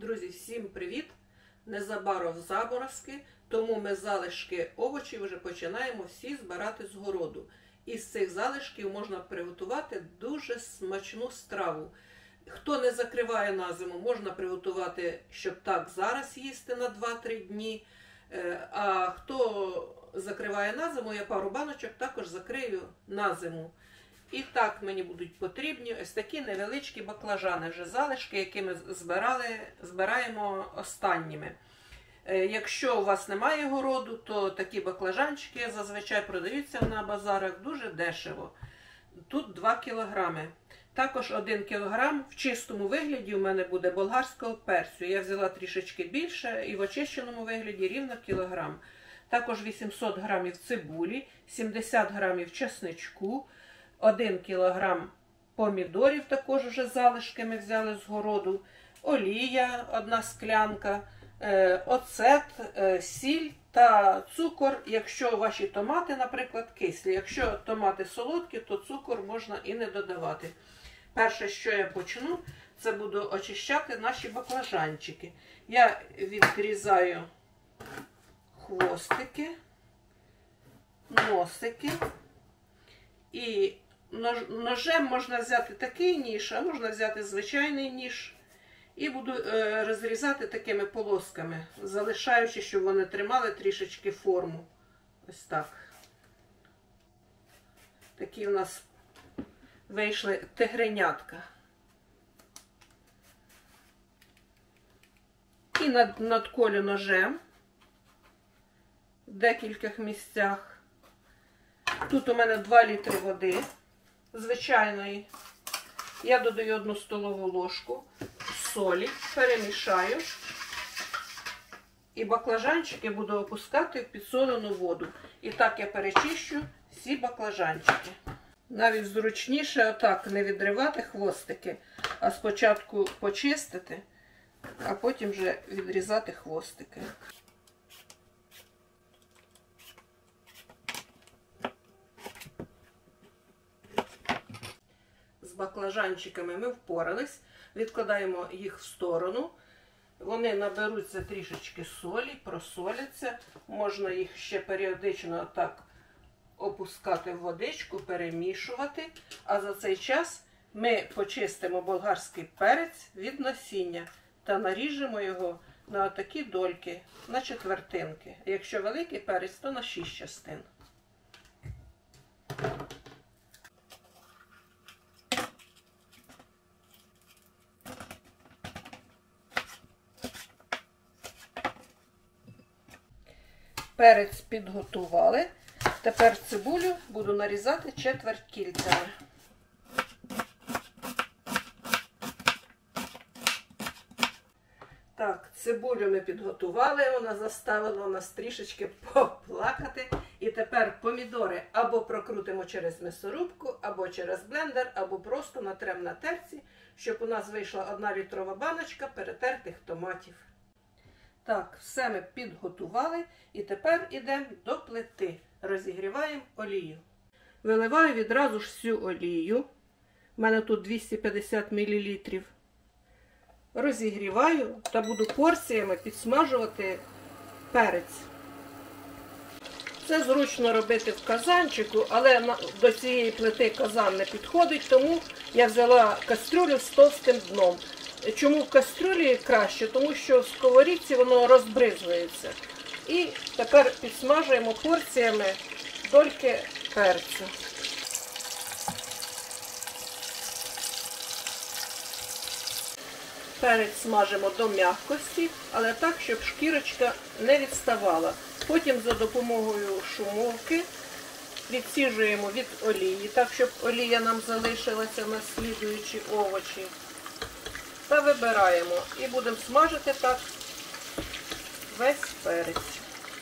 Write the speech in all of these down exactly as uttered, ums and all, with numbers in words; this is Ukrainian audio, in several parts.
Друзі, всім привіт! Незабаром заморозки, тому ми залишки овочів вже починаємо всі збирати з городу. Із цих залишків можна приготувати дуже смачну страву. Хто не закриває на зиму, можна приготувати, щоб так зараз їсти на два-три дні. А хто закриває на зиму, я пару баночок також закрию на зиму. І так мені будуть потрібні ось такі невеличкі баклажани, вже залишки, які ми збирали, збираємо останніми. Якщо у вас немає городу, то такі баклажанчики зазвичай продаються на базарах дуже дешево. Тут два кілограми. Також один кілограм в чистому вигляді у мене буде болгарського перцю. Я взяла трішечки більше і в очищеному вигляді рівно кілограм. Також вісімсот грамів цибулі, сімдесят грамів чесничку, один кілограм помідорів, також вже залишки ми взяли з городу, олія, одна склянка, оцет, сіль та цукор, якщо ваші томати, наприклад, кислі. Якщо томати солодкі, то цукор можна і не додавати. Перше, що я почну, це буду очищати наші баклажанчики. Я відрізаю хвостики, носики. І ножем можна взяти такий ніж, а можна взяти звичайний ніж. І буду розрізати такими полосками, залишаючи, щоб вони тримали трішечки форму. Ось так. Такі у нас вийшли тигренятка. І надколю ножем в декількох місцях. Тут у мене два літри води звичайної. Я додаю одну столову ложку солі, перемішаю. І баклажанчики буду опускати в підсолену воду. І так я перечищу всі баклажанчики. Навіть зручніше отак не відривати хвостики, а спочатку почистити, а потім вже відрізати хвостики. З баклажанчиками ми впорались, відкладаємо їх в сторону. Вони наберуться трішечки солі, просоляться. Можна їх ще періодично так опускати в водичку, перемішувати. А за цей час ми почистимо болгарський перець від насіння та наріжемо його на такі дольки, на четвертинки. Якщо великий перець, то на шість частин. Перець підготували. Тепер цибулю буду нарізати четверть кільцями. Так, цибулю ми підготували, вона заставила нас трішечки поплакати. І тепер помідори або прокрутимо через м'ясорубку, або через блендер, або просто натремо на терці, щоб у нас вийшла одна літрова баночка перетертих томатів. Так, все ми підготували і тепер йдемо до плити. Розігріваємо олію. Виливаю відразу ж всю олію. У мене тут двісті п'ятдесят мілілітрів. Розігріваю та буду порціями підсмажувати перець. Це зручно робити в казанчику, але до цієї плити казан не підходить, тому я взяла кастрюлю з товстим дном. Чому в кастрюлі краще? Тому що в сковорідці воно розбризується. І тепер підсмажуємо порціями дольки перцю. Перець смажимо до м'якості, але так, щоб шкірочка не відставала. Потім за допомогою шумовки відсіжуємо від олії, так, щоб олія нам залишилася на слідуючі овочі. Та вибираємо і будемо смажити так весь перець.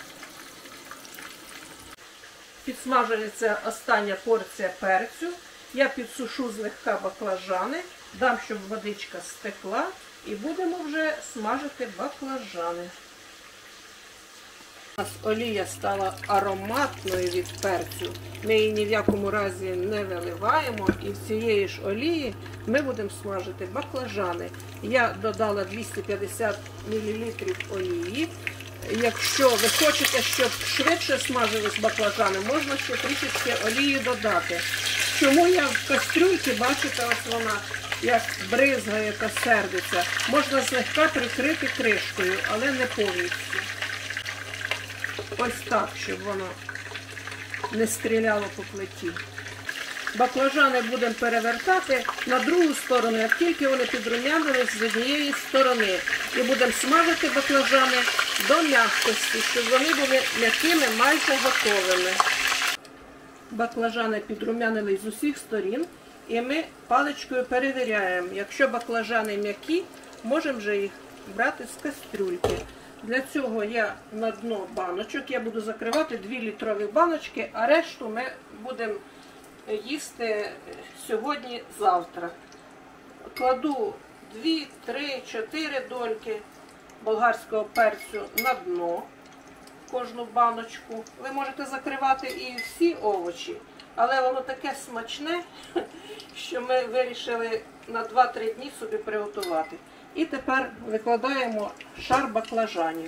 Підсмажується остання порція перцю. Я підсушу злегка баклажани, дам, щоб водичка стекла, і будемо вже смажити баклажани. У нас олія стала ароматною від перцю. Ми її ні в якому разі не виливаємо. І в цієї ж олії ми будемо смажити баклажани. Я додала двісті п'ятдесят мілілітрів олії. Якщо ви хочете, щоб швидше смажились баклажани, можна ще трішечки олії додати. Чому я в кастрюльці, бачите, ось вона як бризгає та сердиться. Можна злегка прикрити кришкою, але не повністю. Ось так, щоб воно не стріляло по плиті. Баклажани будемо перевертати на другу сторону, як тільки вони підрумянились з однієї сторони. І будемо смажити баклажани до м'якості, щоб вони були м'якими, майже готовими. Баклажани підрумянились з усіх сторін. І ми паличкою перевіряємо. Якщо баклажани м'які, можемо вже їх брати з кастрюльки. Для цього я на дно баночок, я буду закривати дві літрові баночки, а решту ми будемо їсти сьогодні-завтра. Кладу дві, три, чотири дольки болгарського перцю на дно, кожну баночку. Ви можете закривати і всі овочі, але воно таке смачне, що ми вирішили на два-три дні собі приготувати. І тепер викладаємо шар баклажанів.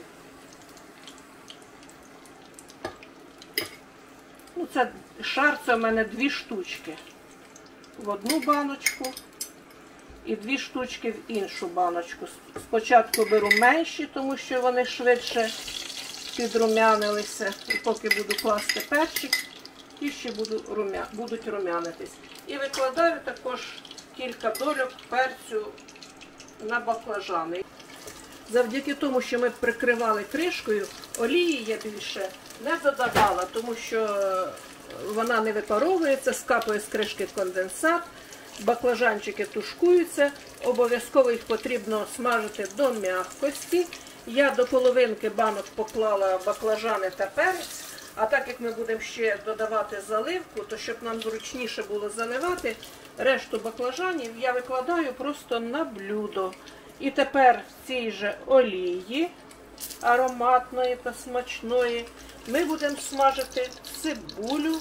Ну, це шар, це в мене дві штучки в одну баночку і дві штучки в іншу баночку. Спочатку беру менші, тому що вони швидше підрумянилися. І поки буду класти перчик, ті ще будуть румянитись. І викладаю також кілька дольок перцю на баклажани. Завдяки тому, що ми прикривали кришкою, олії я більше не додавала, тому що вона не випаровується, скапує з кришки конденсат, баклажанчики тушкуються, обов'язково їх потрібно смажити до м'якості. Я до половинки банок поклала баклажани та перець, а так як ми будемо ще додавати заливку, то щоб нам зручніше було заливати, решту баклажанів я викладаю просто на блюдо. І тепер в цій же олії ароматної та смачної ми будемо смажити цибулю.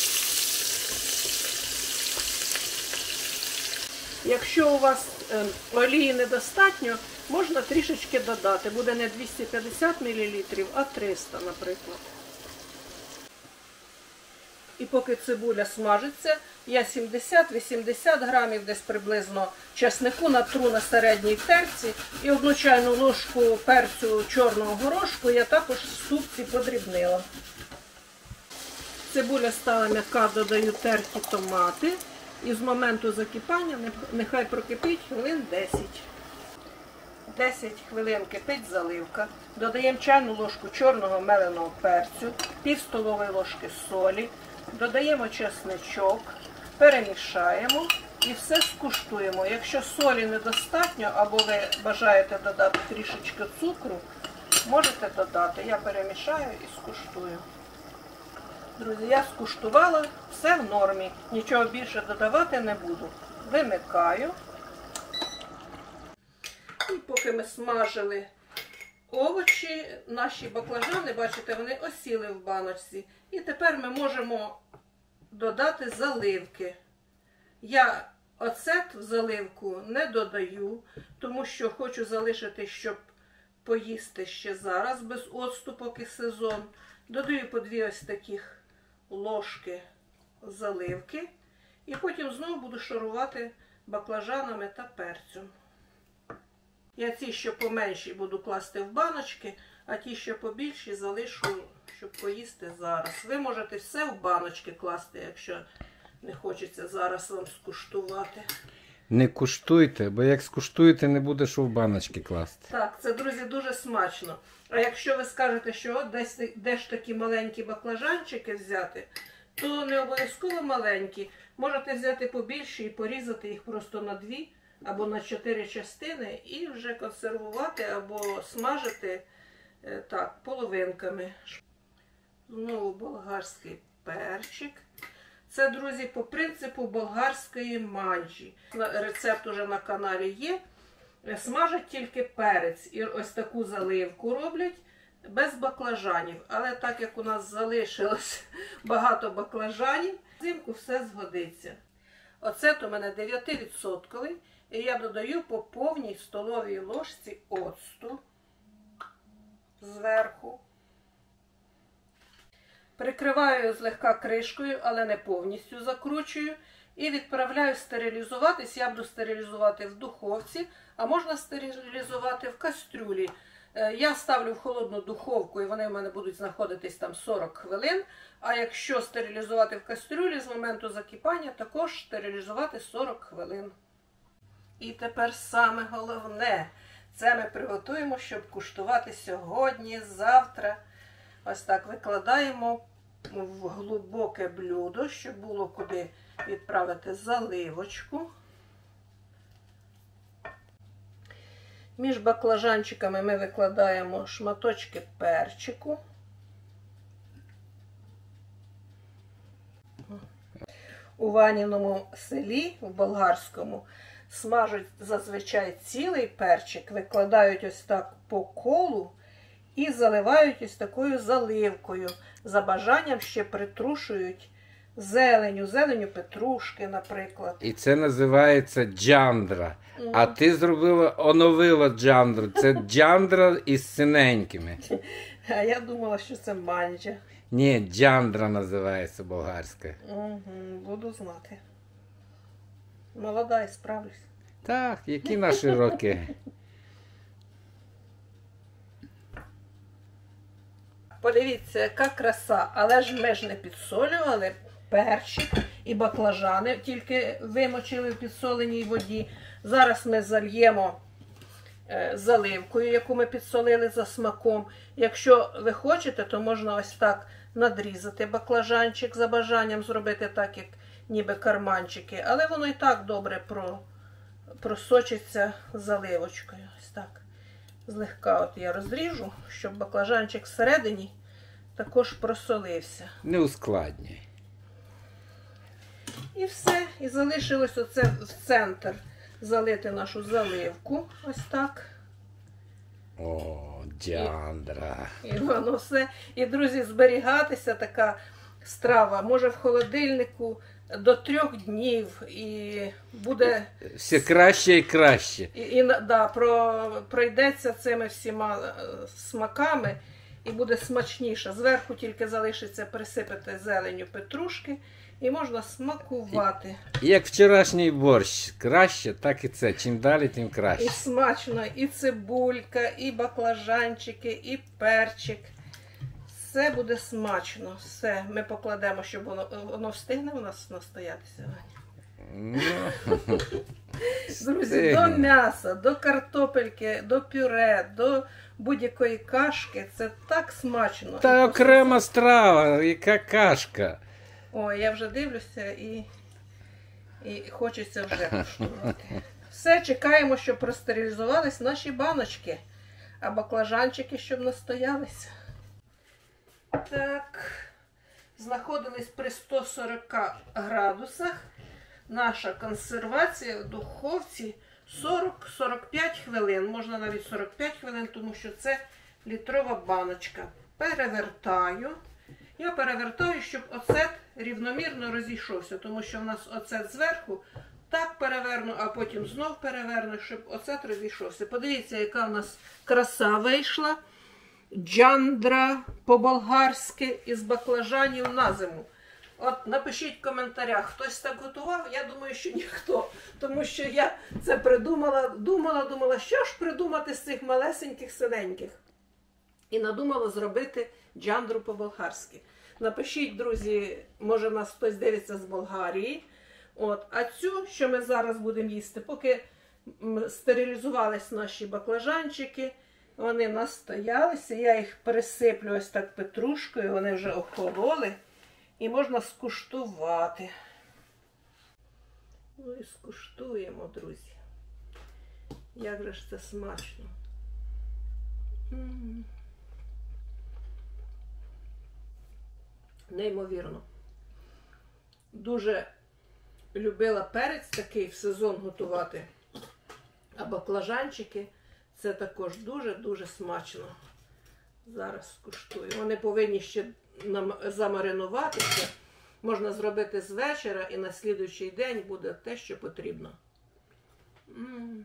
Якщо у вас олії недостатньо, можна трішечки додати. Буде не двісті п'ятдесят мілілітрів, а триста, наприклад. І поки цибуля смажиться, я сімдесят-вісімдесят грамів десь приблизно чеснику натру на середній терці і одну чайну ложку перцю чорного горошку я також в ступці подрібнила. Цибуля стала м'яка, додаю терті томати і з моменту закипання нехай прокипить хвилин десять. десять хвилин кипить заливка. Додаємо чайну ложку чорного меленого перцю, пів столової ложки солі. Додаємо чесничок, перемішаємо і все скуштуємо. Якщо солі недостатньо або ви бажаєте додати трішечки цукру, можете додати. Я перемішаю і скуштую. Друзі, я скуштувала, все в нормі. Нічого більше додавати не буду. Вимикаю. І поки ми смажили овочі, наші баклажани, бачите, вони осіли в баночці. І тепер ми можемо додати заливки. Я оцет в заливку не додаю, тому що хочу залишити, щоб поїсти ще зараз, без оцту, поки сезон. Додаю по дві ось таких ложки заливки. І потім знову буду шарувати баклажанами та перцем. Я ці, що поменші, буду класти в баночки, а ті, що побільші, залишу, щоб поїсти зараз. Ви можете все в баночки класти, якщо не хочеться зараз вам скуштувати. Не куштуйте, бо як скуштуєте, не буде що в баночки класти. Так, це, друзі, дуже смачно. А якщо ви скажете, що от десь де ж такі маленькі баклажанчики взяти, то не обов'язково маленькі. Можете взяти побільші і порізати їх просто на дві або на чотири частини і вже консервувати або смажити так, половинками. Знову болгарський перчик. Це, друзі, по принципу болгарської манджі. Рецепт уже на каналі є. Смажать тільки перець. І ось таку заливку роблять. без баклажанів. Але так як у нас залишилось багато баклажанів, взимку все згодиться. Оцет у мене дев'ять відсотків, і я додаю по повній столовій ложці оцту зверху. Прикриваю злегка кришкою, але не повністю закручую. І відправляю стерилізуватись. Я буду стерилізувати в духовці, а можна стерилізувати в кастрюлі. Я ставлю в холодну духовку, і вони в мене будуть знаходитись там сорок хвилин. А якщо стерилізувати в кастрюлі, з моменту закипання також стерилізувати сорок хвилин. І тепер саме головне. Це ми приготуємо, щоб куштувати сьогодні, завтра. Ось так викладаємо в глибоке блюдо, щоб було куди відправити заливочку. Між баклажанчиками ми викладаємо шматочки перчику. У Ваніному селі, в болгарському, смажуть зазвичай цілий перчик, викладають ось так по колу і заливають ось такою заливкою. За бажанням ще притрушують зеленю, зеленю петрушки, наприклад. І це називається джандра. Mm. А ти зробила, оновила джандру. Це джандра із синенькими. А я думала, що це манджа. Ні, джандра називається болгарська. Угу, буду знати. Молода і справлюсь. Так, які наші роки? Подивіться, яка краса. Але ж ми ж не підсолювали перчик і баклажани, тільки вимочили в підсоленій воді. Зараз ми зальємо заливкою, яку ми підсолили за смаком. Якщо ви хочете, то можна ось так надрізати баклажанчик, за бажанням зробити так, як ніби карманчики. Але воно і так добре про, просочиться заливочкою. Ось так. Злегка от я розріжу, щоб баклажанчик всередині також просолився. Не ускладнюй. І все. І залишилось оце в центр залити нашу заливку. Ось так. О, джандра. І, і воно все. І, друзі, зберігатися така страва може в холодильнику до трьох днів. І буде... Все краще і краще. І, і да, про, пройдеться цими всіма смаками і буде смачніше. Зверху тільки залишиться присипати зеленю петрушки. І можна смакувати. Як вчорашній борщ. Краще, так і це. Чим далі, тим краще. І смачно, і цибулька, і баклажанчики, і перчик. Все буде смачно. Все. Ми покладемо, щоб воно, воно встигне у нас настоятися. Ну, Друзі, до м'яса, до картопельки, до пюре, до будь-якої кашки. Це так смачно. Та окрема страва, яка кашка. Ой, я вже дивлюся і, і хочеться вже куштувати. Все, чекаємо, щоб простерилізувались наші баночки, а баклажанчики, щоб настоялися. Так, знаходились при сто сорок градусах. Наша консервація в духовці сорок - сорок п'ять хвилин. Можна навіть сорок п'ять хвилин, тому що це літрова баночка. Перевертаю. Я перевертаю, щоб оцет рівномірно розійшовся, тому що в нас оцет зверху, так переверну, а потім знов переверну, щоб оцет розійшовся. Подивіться, яка в нас краса вийшла. Джандра по-болгарськи із баклажанів на зиму. От напишіть в коментарях, хтось так готував? Я думаю, що ніхто. Тому що я це придумала, думала, думала, що ж придумати з цих малесеньких синеньких. І надумала зробити джандру по-болгарськи. Напишіть, друзі, може нас хтось дивиться з Болгарії. От. А цю, що ми зараз будемо їсти, поки стерилізувались наші баклажанчики, вони настоялися, я їх пересиплю ось так петрушкою, вони вже охололи. І можна скуштувати. Ну і скуштуємо, друзі. Як же ж це смачно. М-м-м. Неймовірно. Дуже любила перець такий в сезон готувати. А баклажанчики це також дуже-дуже смачно. Зараз скуштую. Вони повинні ще нам замаринуватися. Можна зробити з вечора і на слідуючий день буде те, що потрібно. М.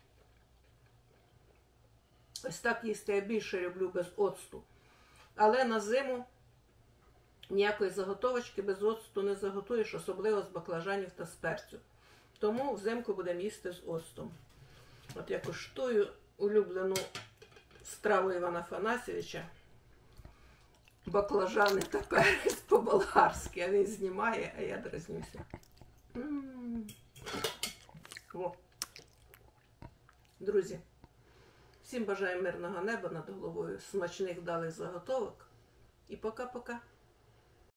Ось так їсти я більше люблю без оцту. Але на зиму ніякої заготовочки без оцту не заготуєш, особливо з баклажанів та з перцю. Тому взимку будемо їсти з оцтом. От я куштую улюблену страву Івана Афанасьовича. Баклажани та перець по-болгарськи. А він знімає, а я дразнюся. М-м-м. О. Друзі, всім бажаю мирного неба над головою, смачних вдалих заготовок. І пока-пока.